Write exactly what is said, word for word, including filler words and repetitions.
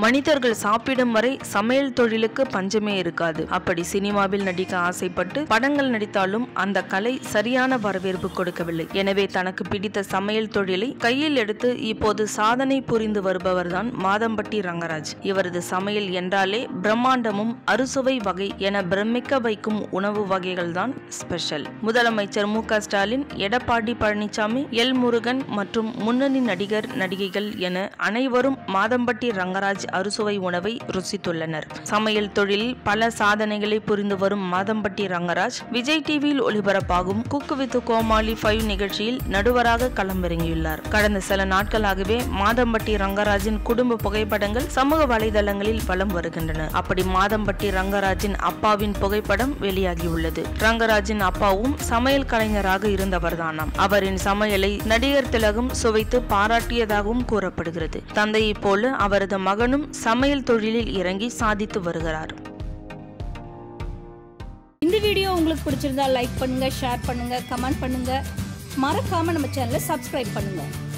மனிதர்கள் சாப்பிடும் வரை சமையல் தொழிலுக்கு பஞ்சமே இருக்காது. அப்படி சினிமாவில் நடிக்க ஆசைப்பட்டு படங்கள் நடித்தாலும் அந்த கலை சரியான வரவேற்பு கொடுக்கவில்லை. எனவே தனக்கு பிடித்த சமையல் தொழிலை கையில் எடுத்து இப்போது சாதனை புரிந்து வருபவர்தான் மாதம்பட்டி ரங்கராஜ். இவரது சமையல் என்றாலே பிரம்மாண்டமும் அறுசுவை வகை என பிரமிக்க வைக்கும் உணவு வகைகள் தான் ஸ்பெஷல். முதலமைச்சர் மு க ஸ்டாலின், எடப்பாடி பழனிசாமி, எல் முருகன் மற்றும் முன்னணி நடிகர் நடிகைகள் என அனைவரும் மாதம்பட்டி ரங்கராஜ் அறுசுவை உணவை ருசித்துள்ளனர். சமையல் தொழிலில் பல சாதனைகளை புரிந்து வரும் மாதம்பட்டி ரங்கராஜ் விஜய் டிவியில் ஒளிபரப்பாகும் குக் வித் கோமாளி ஃபைவ் நிகழ்ச்சியில் நடுவராக களமிறங்கியுள்ளார். கடந்த சில நாட்களாகவே மாதம்பட்டி ரங்கராஜின் குடும்ப புகைப்படங்கள் சமூக வலைதளங்களில் வலம் வருகின்றன. அப்படி மாதம்பட்டி ரங்கராஜின் அப்பாவின் புகைப்படம் வெளியாகியுள்ளது. ரங்கராஜின் அப்பாவும் சமையல் கலைஞராக இருந்தவர்தானாம். அவரின் சமையலை நடிகர் திலகம் சுவைத்து பாராட்டியதாகவும் கூறப்படுகிறது. தந்தையை போல அவரது மகனும் சமையல் தொழிலில் இறங்கி சாதித்து வருகிறார். இந்த வீடியோ உங்களுக்கு பிடிச்சிருந்தா லைக் பண்ணுங்க, ஷேர் பண்ணுங்க, கமெண்ட் பண்ணுங்க. மறக்காம நம்ம சேனலை சப்ஸ்கிரைப் பண்ணுங்க.